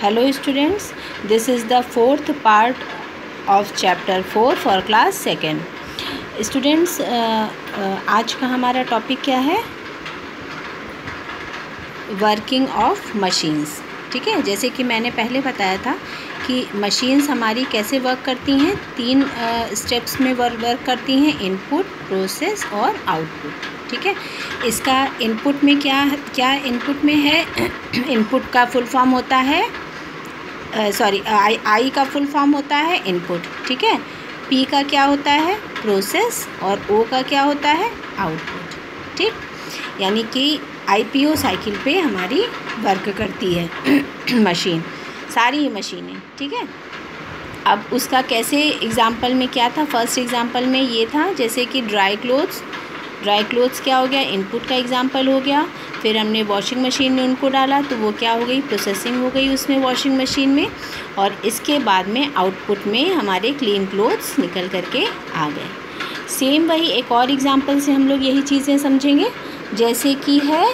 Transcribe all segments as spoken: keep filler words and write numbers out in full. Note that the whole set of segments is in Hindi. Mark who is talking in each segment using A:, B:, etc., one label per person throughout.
A: Hello students, this is the fourth part of chapter four for class second. Students, uh, uh, आज का हमारा टॉपिक क्या है? Working of machines. ठीक है, जैसे कि मैंने पहले बताया था कि मशीन्स हमारी कैसे वर्क करती हैं. तीन स्टेप्स uh, में वर्क वर्क करती हैं: इनपुट, प्रोसेस और आउटपुट. ठीक है, इसका इनपुट में क्या क्या इनपुट में है? इनपुट का फुल फॉर्म होता है सॉरी आई आई का फुल फॉर्म होता है इनपुट. ठीक है, पी का क्या होता है? प्रोसेस. और ओ का क्या होता है? आउटपुट. ठीक, यानी कि आईपीओ साइकिल पे हमारी वर्क करती है मशीन, सारी ही मशीनें. ठीक है, अब उसका कैसे एग्ज़ाम्पल में क्या था? फर्स्ट एग्ज़ाम्पल में ये था जैसे कि ड्राई क्लोथ्स. ड्राई क्लोथ्स क्या हो गया? इनपुट का एग्ज़ाम्पल हो गया. फिर हमने वॉशिंग मशीन में उनको डाला तो वो क्या हो गई? प्रोसेसिंग हो गई उसमें, वॉशिंग मशीन में. और इसके बाद में आउटपुट में हमारे क्लीन क्लोथ्स निकल करके आ गए. सेम वही एक और एग्ज़ाम्पल से हम लोग यही चीज़ें समझेंगे, जैसे कि है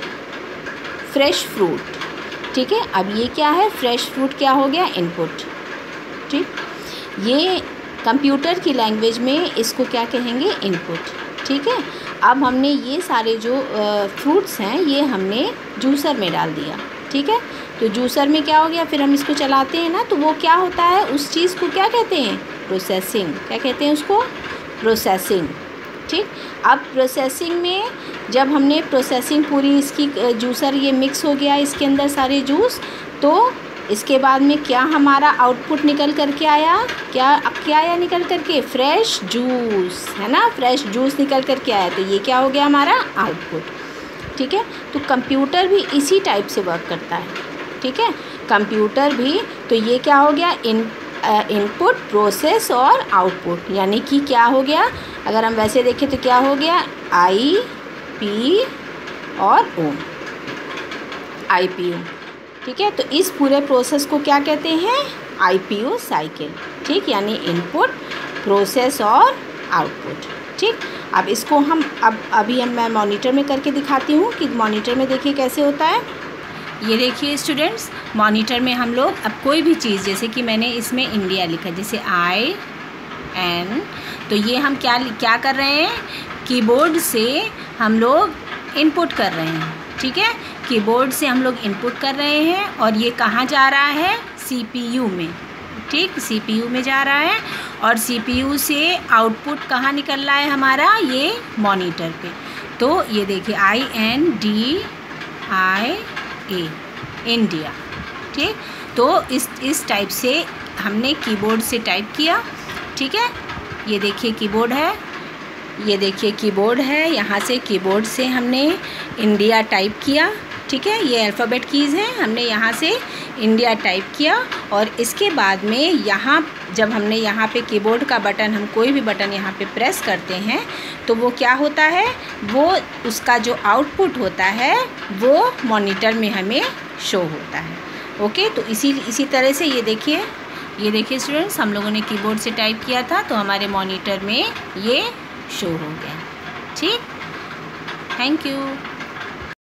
A: फ्रेश फ्रूट. ठीक है, अब ये क्या है? फ्रेश फ्रूट क्या हो गया? इनपुट. ठीक, ये कंप्यूटर की लैंग्वेज में इसको क्या कहेंगे? इनपुट. ठीक है, अब हमने ये सारे जो फ्रूट्स हैं ये हमने जूसर में डाल दिया. ठीक है, तो जूसर में क्या हो गया? फिर हम इसको चलाते हैं ना, तो वो क्या होता है? उस चीज़ को क्या कहते हैं? प्रोसेसिंग. क्या कहते हैं उसको? प्रोसेसिंग. ठीक, अब प्रोसेसिंग में जब हमने प्रोसेसिंग पूरी इसकी जूसर ये मिक्स हो गया इसके अंदर सारे जूस, तो इसके बाद में क्या हमारा आउटपुट निकल करके आया? क्या क्या आया निकल करके? फ्रेश जूस, है ना? फ्रेश जूस निकल करके आया, तो ये क्या हो गया हमारा? आउटपुट. ठीक है, तो कंप्यूटर भी इसी टाइप से वर्क करता है. ठीक है, कंप्यूटर भी, तो ये क्या हो गया? इन इनपुट, प्रोसेस और आउटपुट. यानी कि क्या हो गया? अगर हम वैसे देखें तो क्या हो गया? आई पी और ओ, आई पी ओ. ठीक है, तो इस पूरे प्रोसेस को क्या कहते हैं? IPO cycle. ठीक, यानी इनपुट, प्रोसेस और आउटपुट. ठीक, अब इसको हम अब अभी हम मैं मॉनिटर में करके दिखाती हूँ कि मॉनिटर में देखिए कैसे होता है. ये देखिए स्टूडेंट्स, मॉनिटर में हम लोग अब कोई भी चीज़, जैसे कि मैंने इसमें इंडिया लिखा, जैसे आई एन, तो ये हम क्या क्या कर रहे हैं? कीबोर्ड से हम लोग इनपुट कर रहे हैं. ठीक है, कीबोर्ड से हम लोग इनपुट कर रहे हैं और ये कहाँ जा रहा है? सीपीयू में. ठीक, सीपीयू में जा रहा है और सीपीयू से आउटपुट कहाँ निकल रहा है हमारा? ये मॉनिटर पे. तो ये देखिए I N D I A, India. ठीक, तो इस इस टाइप से हमने कीबोर्ड से टाइप किया. ठीक है, ये देखिए कीबोर्ड है, ये देखिए कीबोर्ड है, यहाँ से कीबोर्ड से हमने इंडिया टाइप किया. ठीक है, ये अल्फ़ाबेट कीज़ हैं, हमने यहाँ से इंडिया टाइप किया. और इसके बाद में यहाँ जब हमने यहाँ पे कीबोर्ड का बटन, हम कोई भी बटन यहाँ पे प्रेस करते हैं तो वो क्या होता है? वो उसका जो आउटपुट होता है वो मॉनिटर में हमें शो होता है. ओके, तो इसी इसी तरह से ये देखिए ये देखिए स्टूडेंट्स, हम लोगों ने कीबोर्ड से टाइप किया था तो हमारे मॉनिटर में ये शो हो गया. ठीक, थैंक यू.